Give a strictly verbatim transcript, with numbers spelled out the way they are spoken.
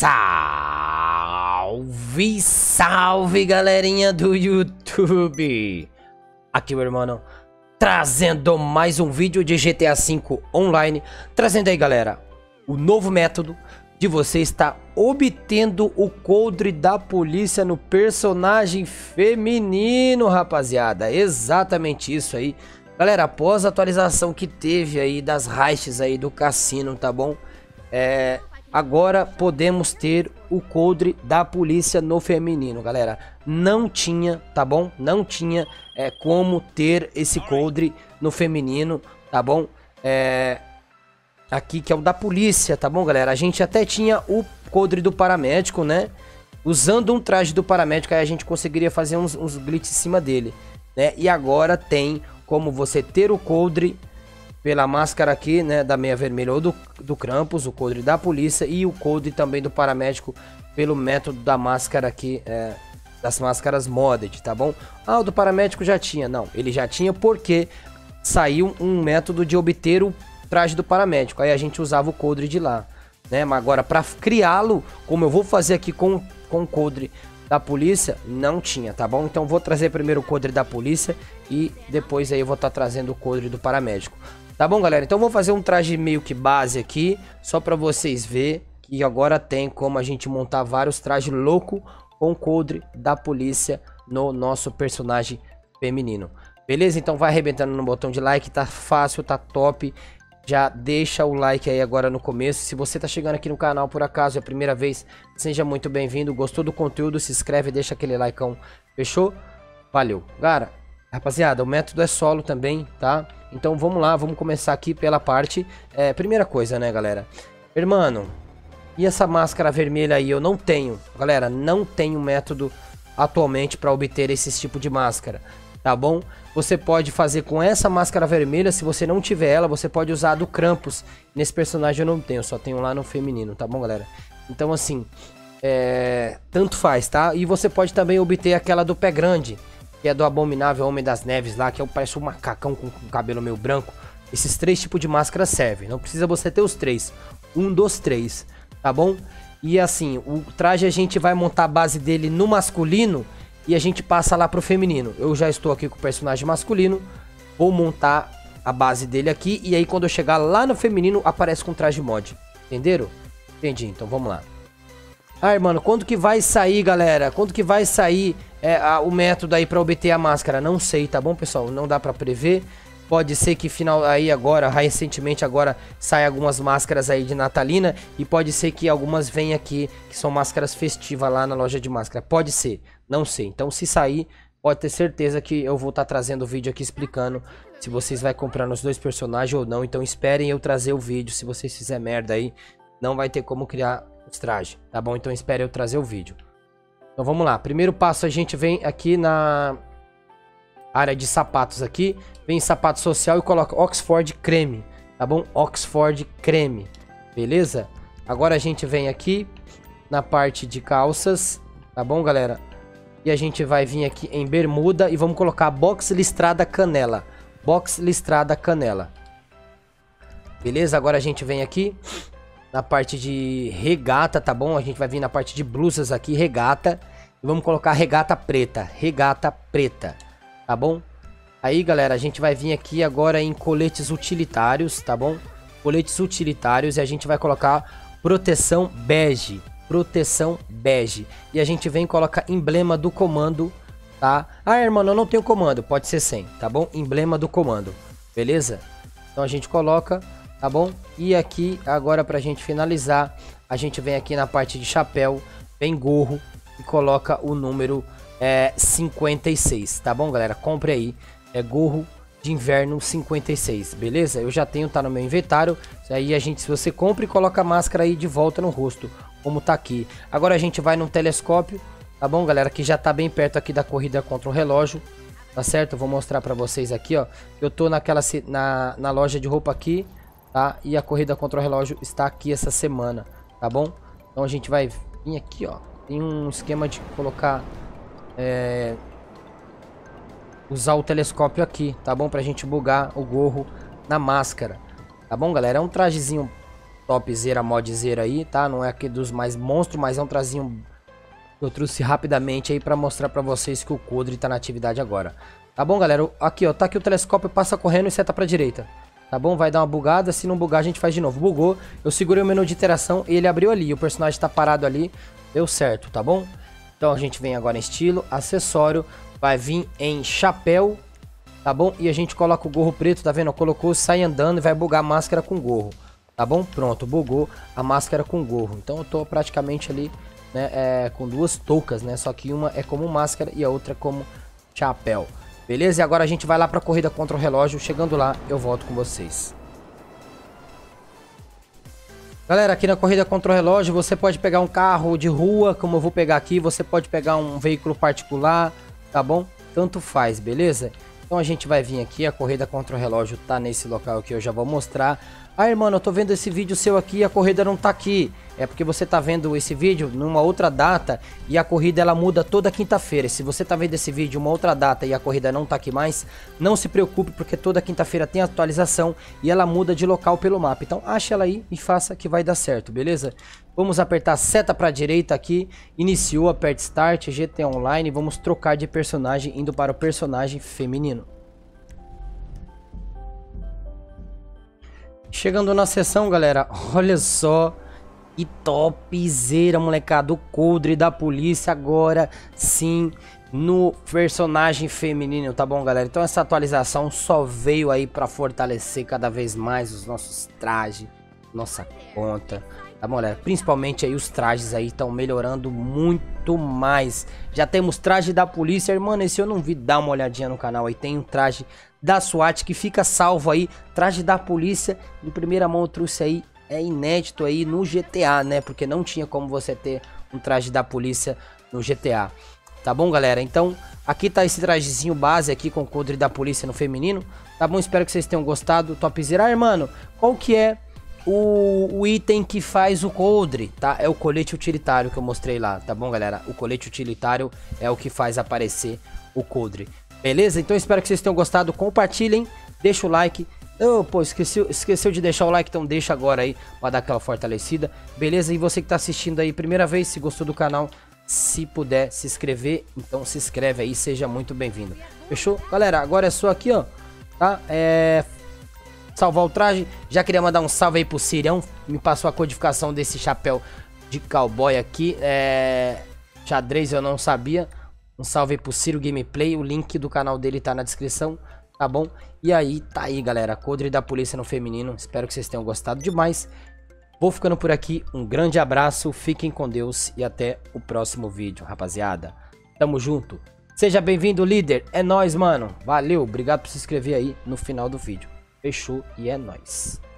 Salve, salve, galerinha do YouTube. Aqui o irmão trazendo mais um vídeo de G T A cinco Online. Trazendo aí, galera, o novo método de você estar obtendo o coldre da polícia no personagem feminino, rapaziada. Exatamente isso aí. Galera, após a atualização que teve aí das heists aí do cassino, tá bom? É... Agora podemos ter o coldre da polícia no feminino, galera. Não tinha, tá bom? Não tinha é, como ter esse coldre no feminino, tá bom? É, aqui que é o da polícia, tá bom, galera? A gente até tinha o coldre do paramédico, né? Usando um traje do paramédico, aí a gente conseguiria fazer uns, uns glitches em cima dele, né? E agora tem como você ter o coldre pela máscara aqui, né, da meia vermelha ou do, do Krampus, o coldre da polícia e o coldre também do paramédico pelo método da máscara aqui, é, das máscaras modded, tá bom? Ah, o do paramédico já tinha. Não, ele já tinha porque saiu um método de obter o traje do paramédico. Aí a gente usava o coldre de lá, né? Mas agora para criá-lo, como eu vou fazer aqui com, com o coldre da polícia, não tinha, tá bom? Então vou trazer primeiro o coldre da polícia e depois aí eu vou estar tá trazendo o coldre do paramédico. Tá bom, galera? Então vou fazer um traje meio que base aqui, só pra vocês verem que agora tem como a gente montar vários trajes loucos com coldre da polícia no nosso personagem feminino. Beleza? Então vai arrebentando no botão de like, tá fácil, tá top. Já deixa o like aí agora no começo. Se você tá chegando aqui no canal por acaso é a primeira vez, seja muito bem-vindo. Gostou do conteúdo? Se inscreve, deixa aquele likeão. Fechou? Valeu. Cara, rapaziada, o método é solo também, tá? Então vamos lá, vamos começar aqui pela parte, é, primeira coisa, né, galera? Irmão, e essa máscara vermelha aí? Eu não tenho, galera, não tenho método atualmente para obter esse tipo de máscara, tá bom? Você pode fazer com essa máscara vermelha, se você não tiver ela, você pode usar a do Krampus. Nesse personagem eu não tenho, só tenho lá no feminino, tá bom, galera? Então assim, é, tanto faz, tá? E você pode também obter aquela do pé grande, que é do Abominável Homem das Neves lá, que é, parece um macacão com, com cabelo meio branco. Esses três tipos de máscara servem, não precisa você ter os três, um dos três, tá bom? E assim, o traje a gente vai montar a base dele no masculino e a gente passa lá pro feminino. Eu já estou aqui com o personagem masculino, vou montar a base dele aqui e aí quando eu chegar lá no feminino aparece com traje mod, entenderam? Entendi, então vamos lá. Ah, mano, quando que vai sair, galera? Quando que vai sair é, a, o método aí pra obter a máscara? Não sei, tá bom, pessoal? Não dá pra prever. Pode ser que final aí agora, recentemente agora, saia algumas máscaras aí de natalina. E pode ser que algumas venham aqui, que são máscaras festivas lá na loja de máscara. Pode ser, não sei. Então se sair, pode ter certeza que eu vou estar tá trazendo o vídeo aqui explicando se vocês vão comprar nos dois personagens ou não. Então esperem eu trazer o vídeo. Se vocês fizerem merda aí, não vai ter como criar os trajes, tá bom? Então espere eu trazer o vídeo. Então vamos lá, primeiro passo a gente vem aqui na área de sapatos aqui, vem em sapato social e coloca Oxford Creme, tá bom? Oxford Creme, beleza? Agora a gente vem aqui na parte de calças, tá bom, galera? E a gente vai vir aqui em bermuda e vamos colocar box listrada canela, box listrada canela, beleza? Agora a gente vem aqui na parte de regata, tá bom? A gente vai vir na parte de blusas aqui, regata. E vamos colocar regata preta, regata preta, tá bom? Aí, galera, a gente vai vir aqui agora em coletes utilitários, tá bom? Coletes utilitários e a gente vai colocar proteção bege, proteção bege. E a gente vem e coloca emblema do comando, tá? Ah, irmão, eu não tenho comando, pode ser sem, tá bom? Emblema do comando, beleza? Então a gente coloca... Tá bom? E aqui, agora pra gente finalizar, a gente vem aqui na parte de chapéu, vem gorro e coloca o número é, cinquenta e seis, tá bom, galera? Compre aí, é gorro de inverno cinquenta e seis, beleza? Eu já tenho, tá no meu inventário, aí a gente, se você compra e coloca a máscara aí de volta no rosto, como tá aqui. Agora a gente vai num telescópio, tá bom, galera? Que já tá bem perto aqui da corrida contra o relógio, tá certo? Eu vou mostrar pra vocês aqui, ó, eu tô naquela, na, na loja de roupa aqui, tá? E a corrida contra o relógio está aqui essa semana, tá bom? Então a gente vai vir aqui, ó. Tem um esquema de colocar... É, usar o telescópio aqui, tá bom? Pra gente bugar o gorro na máscara, tá bom, galera? É um trajezinho topzera, modzera aí, tá? Não é aqui dos mais monstros, mas é um trazinho que eu trouxe rapidamente aí pra mostrar pra vocês que o Coldre tá na atividade agora. Tá bom, galera? Aqui, ó, tá aqui o telescópio, passa correndo e seta pra direita. Tá bom? Vai dar uma bugada, se não bugar a gente faz de novo. Bugou, eu segurei o menu de interação e ele abriu ali, o personagem tá parado ali, deu certo, tá bom? Então a gente vem agora em estilo, acessório, vai vir em chapéu, tá bom? E a gente coloca o gorro preto, tá vendo? Colocou, sai andando e vai bugar a máscara com gorro, tá bom? Pronto, bugou a máscara com gorro. Então eu tô praticamente ali, né, é, com duas toucas, né? Só que uma é como máscara e a outra como chapéu. Beleza? E agora a gente vai lá pra corrida contra o relógio. Chegando lá, eu volto com vocês. Galera, aqui na corrida contra o relógio, você pode pegar um carro de rua, como eu vou pegar aqui. Você pode pegar um veículo particular, tá bom? Tanto faz, beleza? Então a gente vai vir aqui, a corrida contra o relógio tá nesse local que eu já vou mostrar. Ah, irmão, eu tô vendo esse vídeo seu aqui e a corrida não tá aqui. É porque você tá vendo esse vídeo numa outra data e a corrida ela muda toda quinta-feira. Se você tá vendo esse vídeo uma outra data e a corrida não tá aqui mais, não se preocupe porque toda quinta-feira tem atualização e ela muda de local pelo mapa. Então ache ela aí e faça que vai dar certo, beleza? Vamos apertar a seta pra direita aqui, iniciou, aperte Start, G T A Online, vamos trocar de personagem indo para o personagem feminino. Chegando na sessão, galera, olha só que topzera, molecada, o Coldre da polícia agora sim no personagem feminino, tá bom, galera? Então essa atualização só veio aí pra fortalecer cada vez mais os nossos trajes, nossa conta, tá bom, galera? Principalmente aí os trajes aí estão melhorando muito mais. Já temos traje da polícia, mano, esse eu não vi, dá uma olhadinha no canal aí, tem um traje da SWAT que fica salvo aí, traje da polícia, em primeira mão eu trouxe aí, é inédito aí no G T A, né, porque não tinha como você ter um traje da polícia no G T A, tá bom, galera? Então, aqui tá esse trajezinho base aqui com o Coldre da polícia no feminino, tá bom? Espero que vocês tenham gostado, topzera. Ah, mano, qual que é o, o item que faz o Coldre, tá? É o colete utilitário que eu mostrei lá, tá bom, galera? O colete utilitário é o que faz aparecer o Coldre. Beleza? Então espero que vocês tenham gostado, compartilhem, deixa o like. Oh, pô, esqueceu, esqueceu de deixar o like, então deixa agora aí pra dar aquela fortalecida. Beleza? E você que tá assistindo aí primeira vez, se gostou do canal, se puder se inscrever, então se inscreve aí, seja muito bem-vindo. Fechou? Galera, agora é só aqui, ó, tá? É... salvar o traje. Já queria mandar um salve aí pro Sirião, me passou a codificação desse chapéu de cowboy aqui. É... xadrez eu não sabia. Um salve aí pro Ciro Gameplay, o link do canal dele tá na descrição, tá bom? E aí, tá aí, galera, Coldre da polícia no feminino, espero que vocês tenham gostado demais. Vou ficando por aqui, um grande abraço, fiquem com Deus e até o próximo vídeo, rapaziada. Tamo junto. Seja bem-vindo, líder, é nóis, mano. Valeu, obrigado por se inscrever aí no final do vídeo. Fechou e é nóis.